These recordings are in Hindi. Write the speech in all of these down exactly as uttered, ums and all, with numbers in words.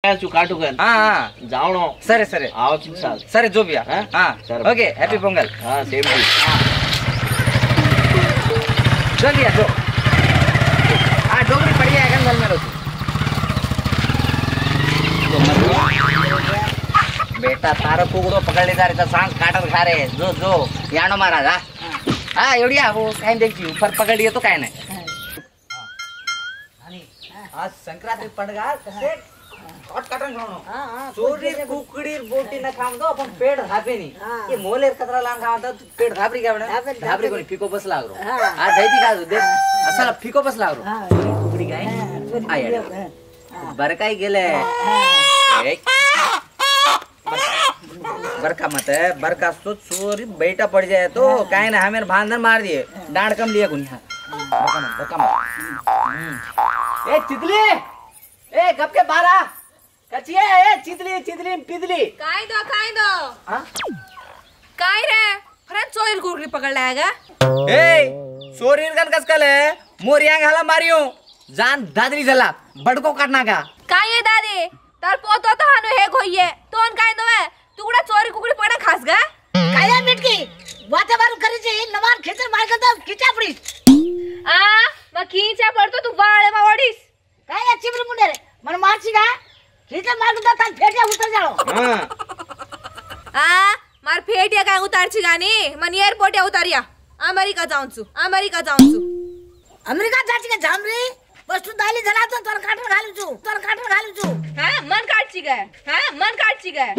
काटू कर हाँ जाओ सरे सरे आओ साल सरे जो भी हाँ ओके हैप्पी पोंगल हाँ सेम टू जो लिया जो हाँ डोगरी बढ़िया है गंगल में रोटी बेटा तारो कुकड़ो पकड़ लेता रहता सांस काटत खा रहे जो जो यानो महाराज हाँ हाँ एवढिया वो काय देखी ऊपर पकड़ लिए तो काय नहीं आज संक्रांति पंडगा कसे कट काटन खानो चोरी कुकड़ी बोटी न खाम दो अपन पेट धापे नहीं ये मोलेर कतरा लान खाम तो पेट धापरी क्या बने धापरी कोनी फीको बस लाग रो आ दैती का देख असल फीको बस लाग रो चोरी कुकड़ी गाय आया बरकाई गेले बरका मत है बरका तो चोरी बेटा पड़ जाए तो काहे ना हमें भांदन मार दिए डांड कम लिया गुनिया बरका मत बरका मत ए चितली ए गप के बारा कचिए ए चितली चितली पिदली काय दो काय दो हां काय रे फ्रेंड चोरी कुकड़ी पकड़ लाएगा ए चोरी गन कसकल है मोरिया घाला मारियो जान दादरी जला बड़को काटना का काय है दादी तार पोतो तो हानो हे गोइए तोन काय दो है तुगड़ा चोरी कुकड़ी पकड़ा खास गा काया मिटकी वाते बारू करी जे नवान खेचर मार कर तो खिचा पड़ीस आ म खींचा पड़तो तू वाळे मा ओडीस काया चिबरी मुंडे रे मन मारची का खेचर मार कर तो फेटिया उतर जाओ हां आ मार फेटिया काय उतारची गानी मन एयरपोर्ट या उतारिया अमेरिका जाऊन छु अमेरिका जाऊन छु अमेरिका जाची का जाम रे बस तू दाली जला तो तोर काटर घालू छु तोर काटर घालू छु हां मन काटची गए हां मन काटची गए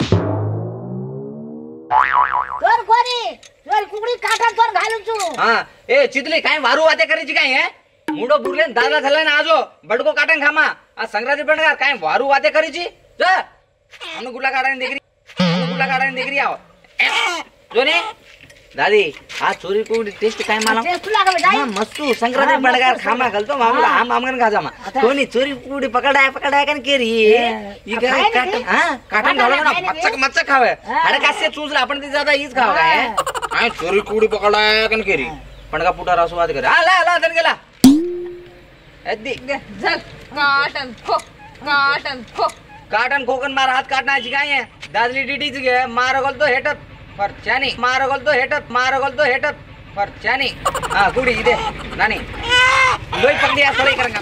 तोर कोरी तोर कुकड़ी काटर तोर घालू छु हां ए चितली काय वारू वाते करीची काय है मुंडो बुरले दादा झाला ना आजो बडको काटन खामा आ संक्रांति पंडगा काय वारू वाते करीची जा अनु गुला काढाने देकरी अनु गुला काढाने देकरी आओ जोने दादी आ चोरी कुकड़ी टेस्ट काय माला टेस्ट लागे बेटा हां मस्तु संक्रांति पंडगा खामा गलतो मामला हम हमगन खाजामा कोनी चोरी कुकड़ी पकडाय पकडाय कन केरी ई काय काटन हां काटन घालो ना मच्छक मच्छक खावे अरे कासे चूजला आपण ते ज्यादा हीच खाव काय काय चोरी कुकड़ी पकडाय कन केरी पंडगा पुटा रसवाद करे आ ला ला दन गेला एदी चल काटन खो काटन खो काटन खोकन मार हाथ काटनाची काय है दादली डीडीच गे मार गल तो हेटत पर चानी मार गल तो हेटत मार गल तो हेटत पर चानी हां कुड़ी इदे नानी लोई पकड़िया सोले करंगा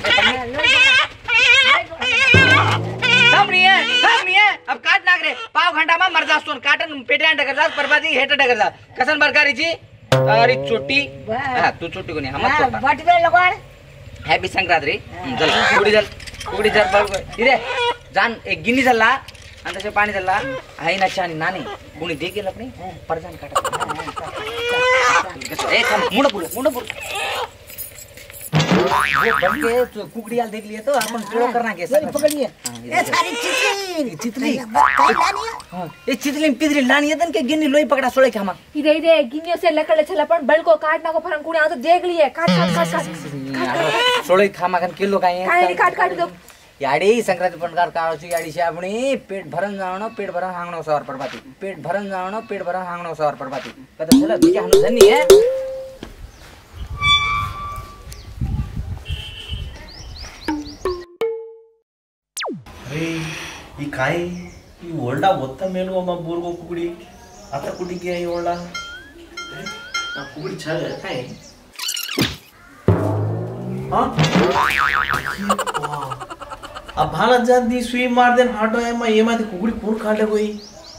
सामनी है सामनी है अब काट नाग रे पाव घंटा में मर जास्तोन काटन पेटिया डगर जा परबादी हेट डगर जा कसन बरकारीची अरे चोटी हां तू चोटी कोनी हम छोटा बटवे लगवाड़ हैप्पी संक्रांति चल कुड़ी चल कुड़ी चल बरोबर इदे जान एक गिन्नी चलला अंदर से पानी चलला आहे ना चानी नानी कोणी दे गेल अपने परजान काटा ए थम मुंड पुर मुंड पुर वो बन के कुकड़ी आल देख लिए तो अपन टेड़ो करना के सब पकड़िए ए सारी चितली चितली काय लानी हां ए चितली पिदरी लानी तन के गिन्नी लोई पकड़ा सोले के हम इदे इदे गिन्नियों से लकड़ छला पण बलको काटना को फरन कुणी आ तो देख लिए काट काट काट काट सोले खामा कन किलो काय काय काट काट दो याडी संक्रांति पंडगार काळची याडी शे आपणी पेट भरन जावणो पेट भरन हांगणो सवार पडबाती पेट भरन जावणो पेट भरन हांगणो सवार पडबाती पता चला बिके हनु जन्नी है अरे ई काय ई ओल्डा ओत्ता मेलगो मा बोरगो कुकड़ी आता कुडी गया ई ओल्डा आ कुकड़ी छा काय हां अब भाला जात दी सुई मार देन हाटो है मैं ये माते कुकड़ी कोण काढले कोई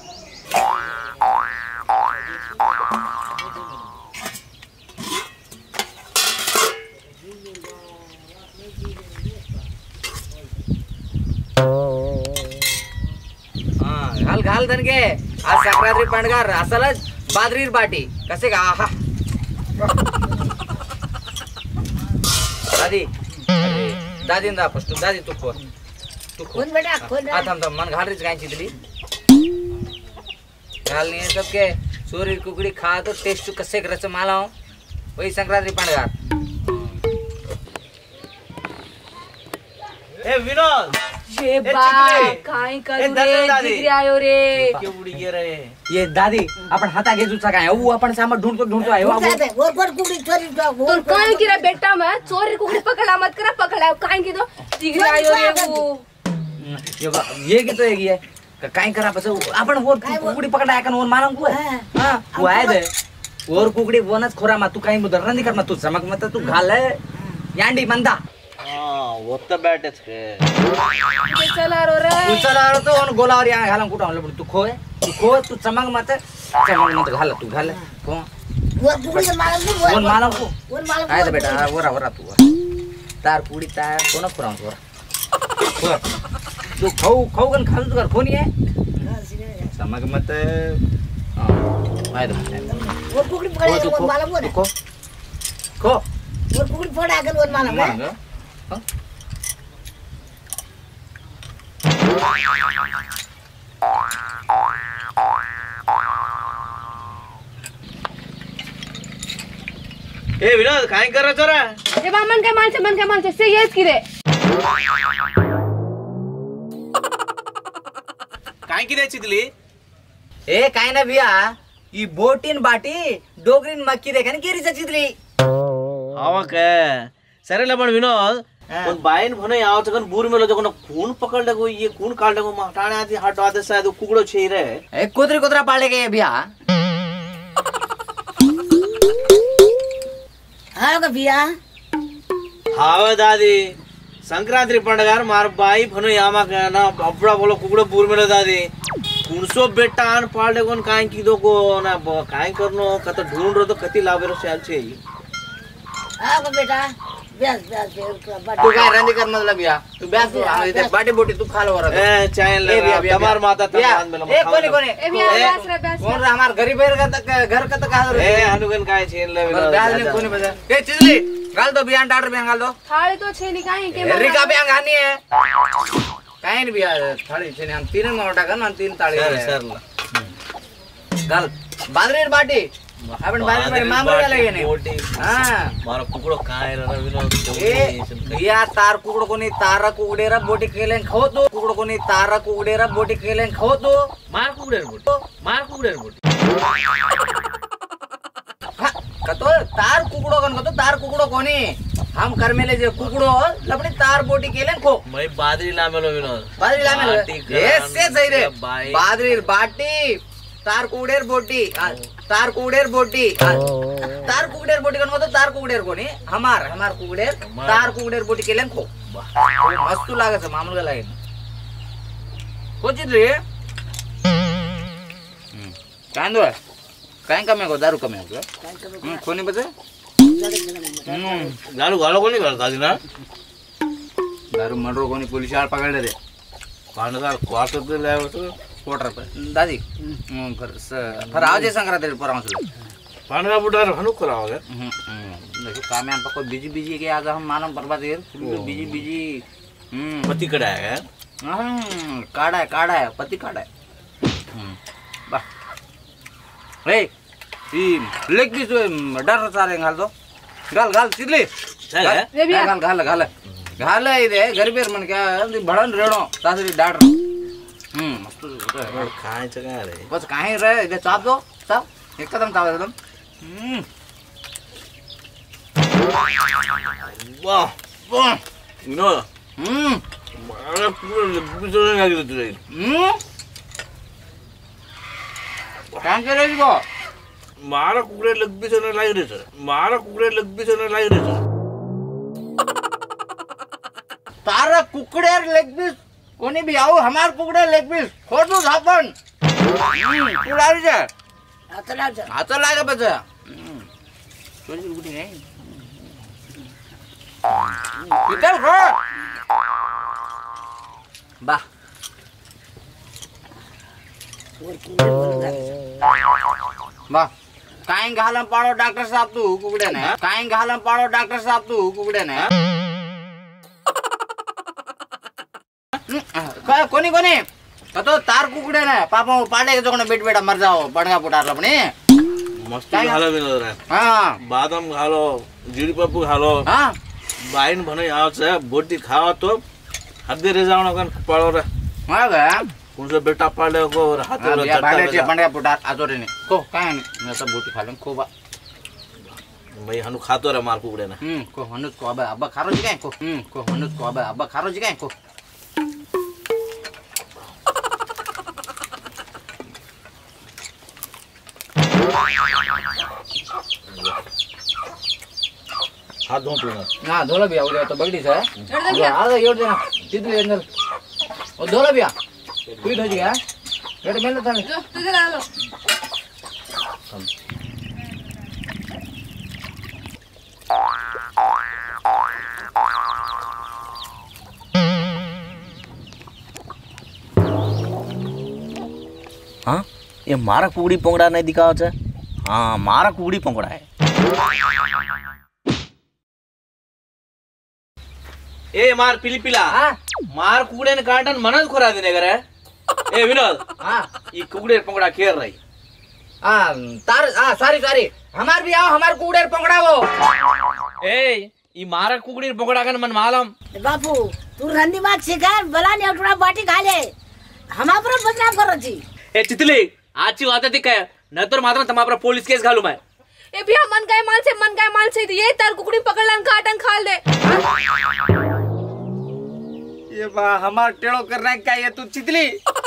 हां घाल घाल दन के आज संक्रांति पंडगार असलच बादरीर बाटी कसे का आहा दादी दादी ना फस्ट दादी तू को तू कौन बेटा कौन आ थम थम मन घाल रिच गाय चितली घाल नहीं सबके चोरी कुकड़ी खा तो टेस्ट कसे रच मालाओ वही संक्रांति पंडगार ए विनोद ये बा काय करू रे दिगरी आयो रे क्यों उड़ी गे रे ये दादी अपन हाथा घे जुचा काय वो अपन सामा ढूंढतो ढूंढतो आयो और पर कुकड़ी चोरी तो काय की रे बेटा मैं चोरी कुकड़ी पकड़ा मत करा पकड़ा काय की तो दिगरी आयो रे वो ये बा- ये की तो एक है का- काय करा पस आपण वर कुकडी पकडाय का वर मारम को हां वो आहे दे वर कुकडी वनच खोरा मा तू काही मुदर नाही करना तू चमक मत तू घाल यांडी मंदा हां ಒತ್ತ ಬ್ಯಾಟೆಸ್ ಕೆ चला रो रे तू चला तो on गोलावर या घालम कुठं आणलं तू खोय तू खो तू चमक मत चमक मत घाल तू घाल को वर कुकडी मारम तू वन मारम को वर मारम काय दे बेटा वरा वरा तू तार कुडी तार कोण खोरा वरा तू खाऊ खाऊ गन खाल तू कर कोणी आहे चमक मत हां आहे दे वर कुकडी पकडाय तू वर मारम वर खो खो वर कुकडी पकडाय का वर मारम मारंग हां ए विनोद काय करायचं रे हे बा मन काय माणसं मन काय माणसं से हेच की रे काय की द्यायची दिली ए काय ना बिया ಈ ಬೋಟಿನ ಬಾಟಿ ಡೋಗ್ರಿನ್ ಮಕ್ಕಿದೆ ಕನ ಕೇರಿ ಸಚಿದ್ರಿ हवा काय सरेला पण विनोद पण बाईन म्हणे यावचं कन बूर मेलो जकोन खून पकडले गो ये खून काढले गो माठाणे आधी हाट आदे सायद कुगडो छे रे ए कोदरी कोदरा पाळले गे बिया हां का बिया हावे दादी संक्रांति पंडगार मार बाई भनो यामा ना अबड़ा बोलो कुगडो बूर मेलो दादी कुणसो बेटा आन पाळले कोन काय की दो को ना काय करनो कत ढूंढ रो तो कती लावेरो शाल छे हां का बेटा ब्यास ब्यास तू काय रंदी कर मतलब बिया तू ब्यास इथे बाटी बोटी तू खाल वर ए चाइन ले तमार माता तमान मेलो ए कोनी कोनी ए बिया ब्यास रे ब्यास कोण रे हमार गरीब घर का घर का तो का रे ए हनुगन काय छेन ले ब्यास ने कोनी बजा ए चिजली गाल दो बियान डाटर बियान गाल दो थाळी तो छेनी काय के रिका बियान घानी है काय नहीं बिया थाली छेनी हम तीन मोटा कर हम तीन ताळी सर सर गाल बादरी बाटी आपण बादरी बाटी मामूल का लगे नहीं हां मारो कुकड़ो काय रे विनोद ए बिया तार कुकड़ो कोनी तारा कुकडेरा बोटी केलेन खाओ तो कुकड़ो कोनी तारा कुकडेरा बोटी केलेन खाओ तो मार कुकड़े बोटी मार कुकड़े बोटी हां कतो तार कुकड़ो कन कतो तार कुकड़ो कोनी हम कर मेले जे कुकड़ो लपनी तार बोटी केलेन खो मैं बादरी लामेलो विनोद बादरी लामेलो ऐसे सही रे बाई बादरी बाटी तार कुकडेर बोटी तार कुकडेर बोटी तार कुकडेर बोटी कन कतो तार कुकडेर कोनी हमार हमार कुकडेर तार कुकडेर बोटी केलेन खो मस्त लागे छ मामूल का लागे कोचित रे कांदो काय कमी को दारू कमी हो हम्म कोनी बजे हम्म गालो गालो कोनी गालो दादी ना दारू मर्डर कोनी पुलिस आळ पकडले रे पांडगार क्वार्टर दे ले तो कोटर पे दादी हम्म पर पर आजे संक्रांति पर आउसले पांडगा बुडार हनु कराओगे हम्म देखो काम हम पको बिजी बिजी के आज हम मानम बर्बाद कर बिजी बिजी हम्म पति कड़ा है हम्म काड़ा है काड़ा है पति काड़ा है हम्म बा ए ई लेग भी डर सारे गाल दो गाल गाल चिल्ली गाल गाल गाल गाल ಇದೆ ಗರಿಬೇರ್ मन क्या बड़न रेणो तासरी डाडर हम्म मस्त काय चगा रे बस काहे रे इधर चाप दो चाप एकदम चाप एकदम हम्म वाह वाह विनोद हम्म मारा पूरा बिजोने लागे तुझे हम्म काय करे इसको मारा कुकड़े लग बिजोने लागे रे सर मारा कुकड़े लग बिजोने लागे रे सर तारा कुकडेर लेग पीस कोणी भी आओ हमार कुकड़े लेग पीस खोटू झापण तू लावी जा आता लाव आता लागे बचा छोटी कुकड़ी नहीं इधर खो बा बा काय घालम पाडो डॉक्टर साहब तू कुकड़े ने काय घालम पाडो डॉक्टर साहब तू कुकड़े ने काय कोणी कोणी तो तार कुकड़े ने पापा पाडे के जोने बेट बेटा मर जाओ पड़गा पुटारला पण मस्त घालो विनोद रे हां बादाम घालो जीडीपप्पू घालो हां बाईन भने आवছে बोटी खावा तो हद्दे रे जावणो कन पाळो रे हां गा कुणसो बेटा पाळले को हात रे या पाडे के पड़गा पुटार आजोरे ने को काय ने मैं सब बोटी खा लें को बा मैं हनु खातो रे मार कुकड़े ने हम्म को हनुस को अब अब खारो जी काय को हम्म को हनुस को अब अब खारो जी काय को हाथ धो तू हाँ धोला भैया उधर तो बगड़ी से एवढं दे भैया. आ योड देना तिथले अंदर ओ धोला भैया पीठ हो गया बेटा मेहनत था जो, तुझे ला लो. हाँ ये मारा कुगड़ी पोंगड़ा नहीं दिखाओ छे हाँ मारा कुगड़ी पोंगड़ा है ए मार पिली पिला हाँ मार कुगड़े ने काटन मनज खोरा देने करे ए विनोद हाँ ये कुगड़े पोंगड़ा खेर रही हाँ तार हाँ सॉरी सॉरी हमार भी आओ हमार कूड़े पकड़ा वो ए ये मारा कुगड़ी पोंगड़ा कन मन मालूम बापू तू रंदी मात शिकार बला ने उठड़ा बाटी खा ले हमा पर बदनाम करो छी ए चितली आची बात है दिक्कत न तो मात्र तुम्हारा पोलीस केस घालू मैं ए भैया मन काय माल से मन काय माल से ये तार कुकड़ी पकड़लन काटन खाल दे. ये बा हमार टेढ़ो करना क्या ये तू चितली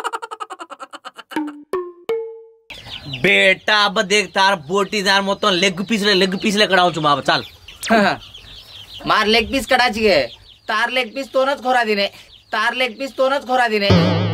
बेटा अब देख तार बोटी दार मत लेग पीस ले लेग पीस ले कड़ाऊ चुमा चल मार लेग पीस कडाची है तार लेग पीस तोनच खोरा दिने तार लेग पीस तोनच खोरा दिने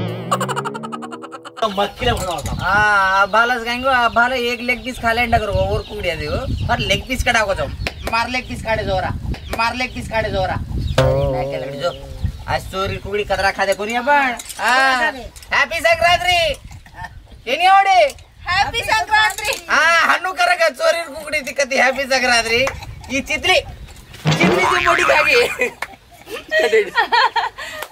तो मक्खी ले बनाओ हाँ बालस गाएंगे भाले एक लेग पीस खा लेंडा करो और कुड़िया दे और लेग पीस कटा को जाओ मार लेग पीस काटे जोरा मार लेग पीस काटे जोरा नहीं क्या लड़ी जो आज चोरी कुड़ी कतरा खा दे कोनी अपन हाँ हैप्पी संक्रांति ये नहीं ओडे हैप्पी संक्रांति. हाँ हन्नू करेगा चोरी कुकड़ी दिक्कत हैप्पी संक्रांति ये चितली चितली जो मोटी खा गई